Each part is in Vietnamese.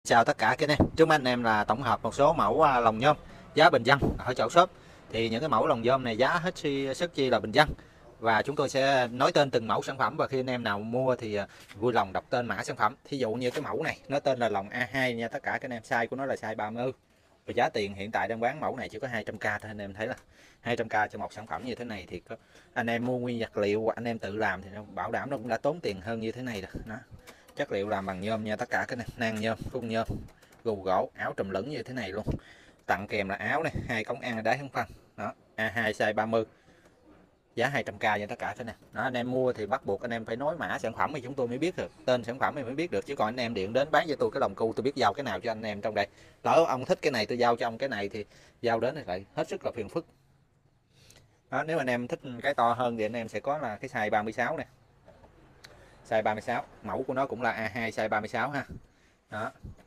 Chào tất cả các anh em, trước mắt anh em là tổng hợp một số mẫu lồng nhôm giá bình dân ở chợ shop. Thì những cái mẫu lồng nhôm này giá hết sức chi là bình dân, và chúng tôi sẽ nói tên từng mẫu sản phẩm, và khi anh em nào mua thì vui lòng đọc tên mã sản phẩm. Thí dụ như cái mẫu này nó tên là lồng A2 nha tất cả các anh em, size của nó là size 30, và giá tiền hiện tại đang bán mẫu này chỉ có 200k thôi. Anh em thấy là 200k cho một sản phẩm như thế này thì có, anh em mua nguyên vật liệu hoặc anh em tự làm thì nó bảo đảm nó cũng đã tốn tiền hơn như thế này rồi đó. Chất liệu làm bằng nhôm nha tất cả các nan nhôm, khung nhôm, gù gỗ, áo trùm lửng như thế này luôn. Tặng kèm là áo này, 2 cống ăn đá hứng phân đó, A2 size 30, giá 200k nha tất cả các nè. Đó, anh em mua thì bắt buộc anh em phải nói mã sản phẩm thì chúng tôi mới biết được, tên sản phẩm thì mới biết được, chứ còn anh em điện đến bán cho tôi cái lồng cu tôi biết giao cái nào cho anh em trong đây. Lỡ ông thích cái này tôi giao cho ông cái này thì giao đến thì lại hết sức là phiền phức. Đó, nếu anh em thích cái to hơn thì anh em sẽ có là cái size 36 này, size 36, mẫu của nó cũng là A2 size 36 ha. Đó,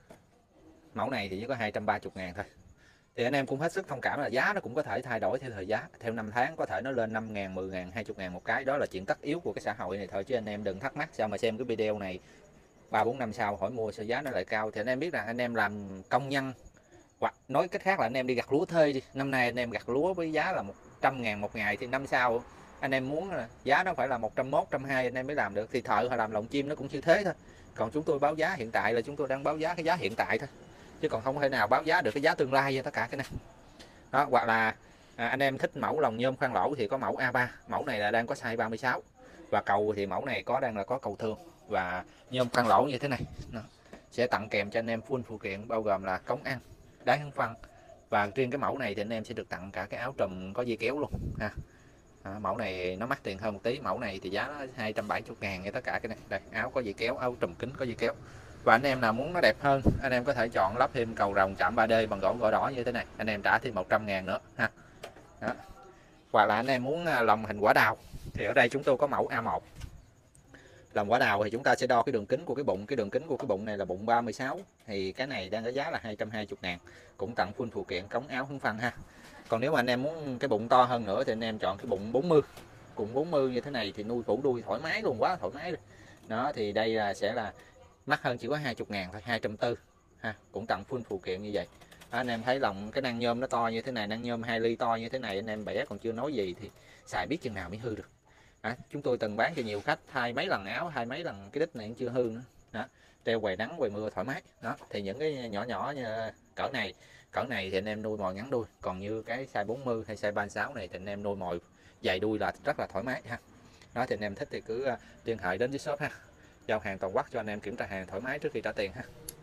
mẫu này thì chỉ có 230.000 thôi. Thì anh em cũng hết sức thông cảm là giá nó cũng có thể thay đổi theo thời giá, theo năm tháng có thể nó lên 5.000, 10.000, 20.000 một cái, đó là chuyện tất yếu của cái xã hội này thôi, chứ anh em đừng thắc mắc sao mà xem cái video này 3-4 năm sau hỏi mua sao giá nó lại cao. Thì anh em biết rằng anh em làm công nhân, hoặc nói cách khác là anh em đi gặt lúa thuê đi, năm nay anh em gặt lúa với giá là 100.000 một ngày, thì năm sau anh em muốn là giá nó phải là 101, 120 anh em mới làm được. Thì thợ họ làm lồng chim nó cũng như thế thôi. Còn chúng tôi báo giá hiện tại là chúng tôi đang báo giá cái giá hiện tại thôi, chứ còn không thể nào báo giá được cái giá tương lai cho tất cả cái này. Đó, hoặc là anh em thích mẫu lồng nhôm khoan lỗ thì có mẫu A3, mẫu này là đang có size 36, và cầu thì mẫu này đang là có cầu thường và nhôm khoan lỗ như thế này. Đó, sẽ tặng kèm cho anh em full phụ kiện bao gồm là cống ăn, đá hứng phân, và riêng cái mẫu này thì anh em sẽ được tặng cả cái áo trùm có dây kéo luôn ha. Mẫu này nó mắc tiền hơn một tí, mẫu này thì giá nó 270.000 nha tất cả cái này. Đây, áo có dây kéo, áo trùm kính có dây kéo. Và anh em nào muốn nó đẹp hơn, anh em có thể chọn lắp thêm cầu rồng chạm 3D bằng gỗ đỏ như thế này, anh em trả thêm 100.000 nữa ha. Đó. Hoặc là anh em muốn lồng hình quả đào thì ở đây chúng tôi có mẫu A1. Lồng quả đào thì chúng ta sẽ đo cái đường kính của cái bụng, cái đường kính của cái bụng này là bụng 36, thì cái này đang có giá là 220.000, cũng tặng full phụ kiện cống áo hứng phân ha. Còn nếu mà anh em muốn cái bụng to hơn nữa thì anh em chọn cái bụng 40, bụng 40 như thế này thì nuôi phủ đuôi thoải mái luôn, quá thoải mái luôn. Đó thì đây là sẽ là mắc hơn, chỉ có 20.000 thôi, 240 ha, cũng tặng full phụ kiện như vậy. Đó, anh em thấy lòng cái nang nhôm nó to như thế này, nang nhôm 2 ly to như thế này, anh em bẻ còn chưa nói gì thì xài biết chừng nào mới hư được. Chúng tôi từng bán cho nhiều khách thay mấy lần áo, thay mấy lần cái đít này cũng chưa hư nữa. Đó, treo ngoài nắng ngoài mưa thoải mái. Đó thì những cái nhỏ nhỏ như cỡ này thì anh em nuôi mồi ngắn đuôi, còn như cái size 40 hay size 36 này thì anh em nuôi mồi dày đuôi là rất là thoải mái ha. Đó thì anh em thích thì cứ liên hệ đến với shop ha, giao hàng toàn quốc cho anh em kiểm tra hàng thoải mái trước khi trả tiền ha.